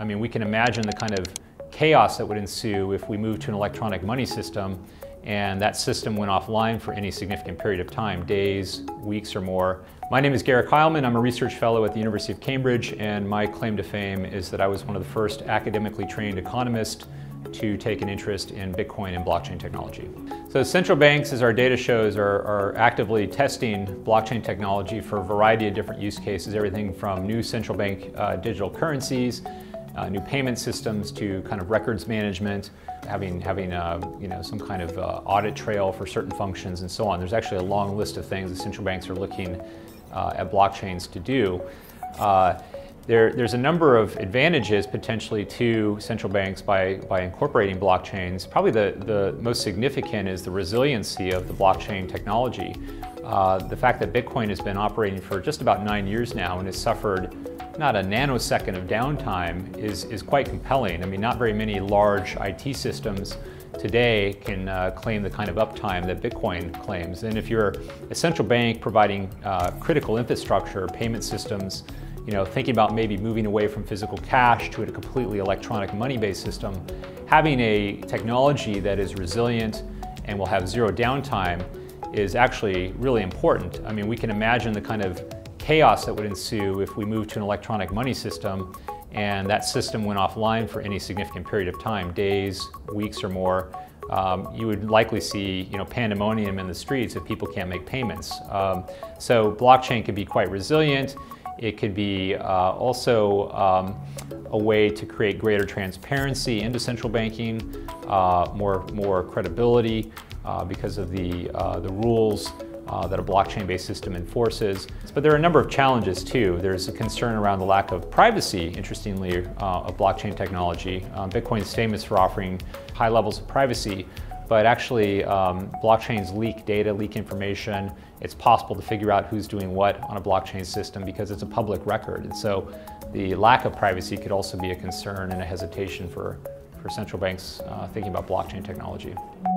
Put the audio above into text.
I mean, we can imagine the kind of chaos that would ensue if we moved to an electronic money system and that system went offline for any significant period of time, days, weeks, or more. My name is Garrick Heilman. I'm a research fellow at the University of Cambridge, and my claim to fame is that I was one of the first academically trained economists to take an interest in Bitcoin and blockchain technology. So central banks, as our data shows, are actively testing blockchain technology for a variety of different use cases, everything from new central bank digital currencies, new payment systems, to kind of records management, having some kind of audit trail for certain functions and so on. There's actually a long list of things that central banks are looking at blockchains to do. There's a number of advantages potentially to central banks by incorporating blockchains. Probably the most significant is the resiliency of the blockchain technology. The fact that Bitcoin has been operating for just about 9 years now and has suffered not a nanosecond of downtime is quite compelling. I mean, not very many large IT systems today can claim the kind of uptime that Bitcoin claims. And if you're a central bank providing critical infrastructure, payment systems, thinking about maybe moving away from physical cash to a completely electronic money-based system, having a technology that is resilient and will have zero downtime is actually really important. I mean, we can imagine the kind of chaos that would ensue if we moved to an electronic money system and that system went offline for any significant period of time, days, weeks, or more. You would likely see pandemonium in the streets if people can't make payments. So blockchain can be quite resilient. It could be also a way to create greater transparency into central banking, more credibility because of the rules that a blockchain-based system enforces. But there are a number of challenges too. There's a concern around the lack of privacy, interestingly, of blockchain technology. Bitcoin is famous for offering high levels of privacy, but actually blockchains leak data, leak information. It's possible to figure out who's doing what on a blockchain system because it's a public record. And so the lack of privacy could also be a concern and a hesitation for central banks thinking about blockchain technology.